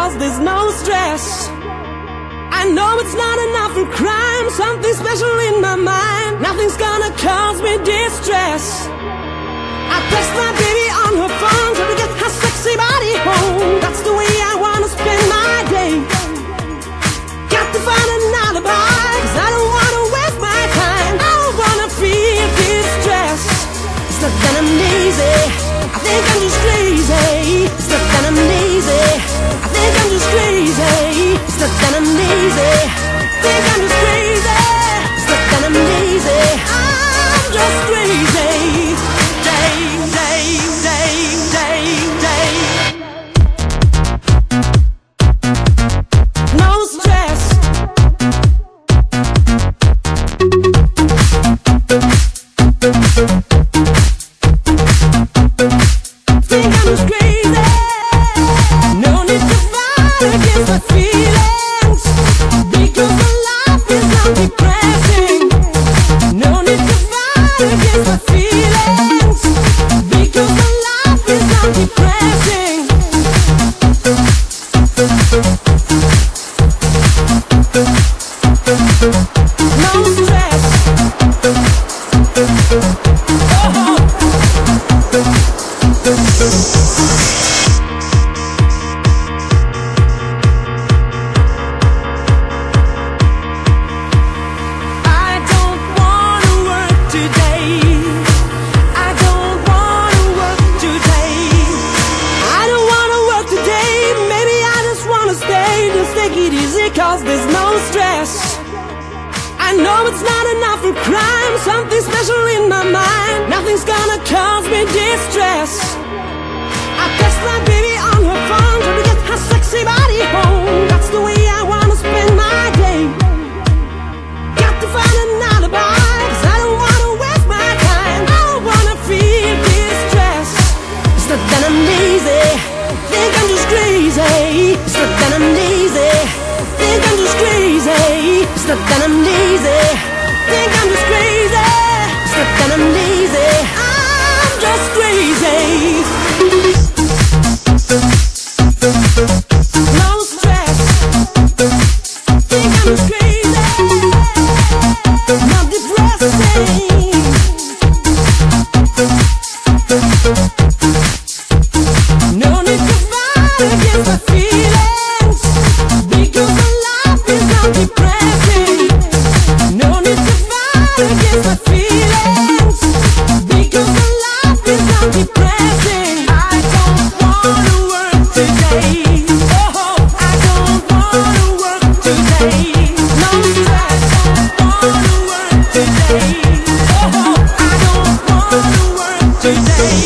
cause there's no stress. I know it's not enough for crime, something special in my mind. Nothing's gonna cause me distress. I text my baby on her phone, trying to get her sexy body home. That's the way I wanna spend my day. Got to find an alibi, cause I don't wanna waste my time. I don't wanna feel distress. It's not that I'm lazy, I think I'm just crazy. It's not that I'm lazy, I think I'm just crazy. It's not that I'm lazy, I think I'm just crazy. It's not that I'm lazy, I'm just crazy. No stress. Think I'm just crazy. No need to fight against my feelings, because my life is not depressing. No need to fight against my feelings, because my life is not depressing. No stress. I don't wanna work today. I don't wanna work today. I don't wanna work today. Maybe I just wanna stay. Just take it easy, cause there's no stress. I know it's not enough for crime, something special in my mind. Nothing's gonna cause me distress. I text my baby on her phone, trying to get her sexy body home. That's the way I wanna spend my day. Got to find an alibi, cause I don't wanna waste my time. I don't wanna feel distress. It's not that I'm lazy, think I'm just crazy. It's not that I'm lazy, think I'm just crazy. It's not that I'm lazy, think I'm just crazy. It's not that I'm lazy, I'm just crazy. No stress. Think I'm just crazy, not depressing. No need to fight against my feelings, because my life is not depressing. No need to fight against my feelings, because my life is not depressing. I don't wanna work today. Oh, I don't wanna work today. No stress. I don't wanna work today. Oh, I don't wanna work today.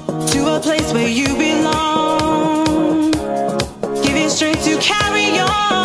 where you belong. Give you strength to carry on.